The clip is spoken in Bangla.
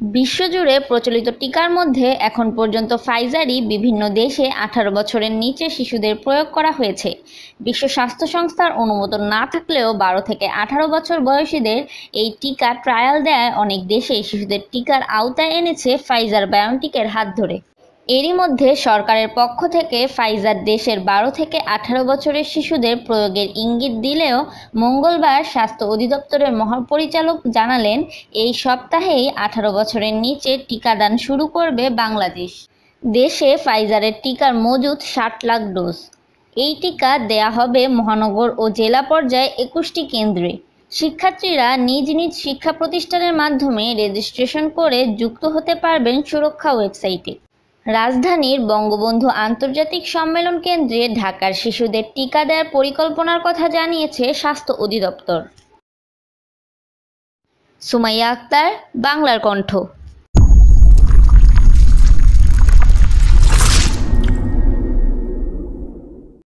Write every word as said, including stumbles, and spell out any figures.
বিশ্বজুড়ে প্রচলিত টিকার মধ্যে এখন পর্যন্ত ফাইজারই বিভিন্ন দেশে আঠারো বছরের নিচে শিশুদের প্রয়োগ করা হয়েছে। বিশ্ব স্বাস্থ্য সংস্থার অনুমোদন না থাকলেও বারো থেকে আঠারো বছর বয়সীদের এই টিকা ট্রায়াল দেয় অনেক দেশে শিশুদের টিকার আওতায় এনেছে ফাইজার বায়োনটেকের হাত ধরে। এরই মধ্যে সরকারের পক্ষ থেকে ফাইজার দেশের বারো থেকে আঠারো বছরের শিশুদের প্রয়োগের ইঙ্গিত দিলেও মঙ্গলবার স্বাস্থ্য অধিদপ্তরের মহাপরিচালক জানালেন, এই সপ্তাহেই আঠারো বছরের নিচে টিকাদান শুরু করবে বাংলাদেশ। দেশে ফাইজারের টিকার মজুদ ষাট লাখ ডোজ। এই টিকা দেয়া হবে মহানগর ও জেলা পর্যায়ে একুশটি কেন্দ্রে। শিক্ষার্থীরা নিজ নিজ শিক্ষা প্রতিষ্ঠানের মাধ্যমে রেজিস্ট্রেশন করে যুক্ত হতে পারবেন সুরক্ষা ওয়েবসাইটে। রাজধানীর বঙ্গবন্ধু আন্তর্জাতিক সম্মেলন কেন্দ্রে ঢাকার শিশুদের টিকা দেওয়ার পরিকল্পনার কথা জানিয়েছে স্বাস্থ্য অধিদপ্তর। সুমাইয়া আক্তার, বাংলার কণ্ঠ।